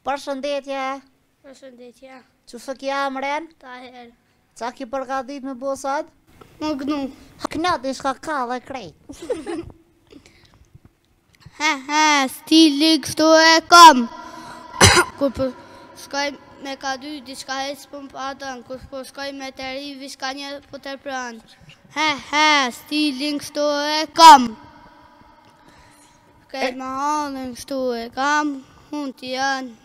Përshëndetje. Përshëndetje. Çu ke emrin? Taher. Qa ki përgatit me bo sot? Më gnu. Knati shka ka dhe krejt. Stili kështu e kam. Kur po shkoj me ka dy, diçka hec po më patën. Kur po shkoj me të ri, vish ka një po të pranë. Stilin kështu e kam. Këtë më halën kështu e kam. Unë t'i janë.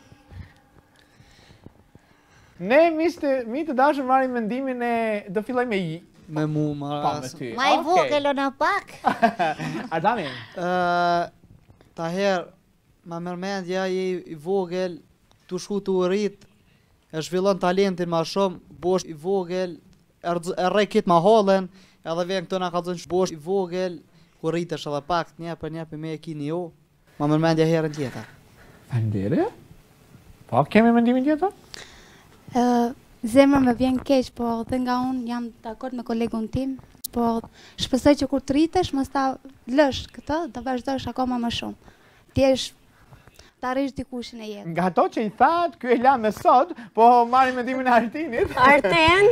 Ne mi të dashur marrim mendimin e do filloj me mu pa me ty. Ma i vogël o në pak. Ardani. Taher, ma mërmendja je i vogël, tu shku tu rrit, e zhvillon talentin ma shumë, bosh i vogël, e rrej kit ma halën, edhe vjen këto na ka thënë bosh i vogël, ku rritesh edhe pak, një për me e kini jo, ma mërmendja herën tjetër. Faleminderit. Po, kemi mendimin tjetër? Zemër më vjen keq, po dhe nga unë jam dakord me kolegun tim, po shpresoj që kur të rritesh mos ta lësh këtë, të vazhdosh akoma më shumë. Ta arrish dikushin e jetë. Nga ato që i thatë, ky e la me sot, po marrim mendimin e Artinit. Arten?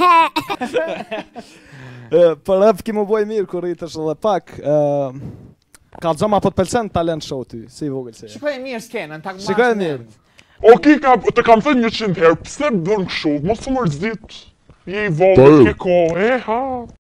Për rap ki më boj mirë kur rritesh edhe pak. Ka xhama po të pëlqen talent show ty, si i vogël se. Shikoj mirë skenën, ta marrë. Shikoj mirë. Oki, të kam thënë 100 herë, pse bën kështu, mos të mërzit. Je i vogël, ke kohë, ha.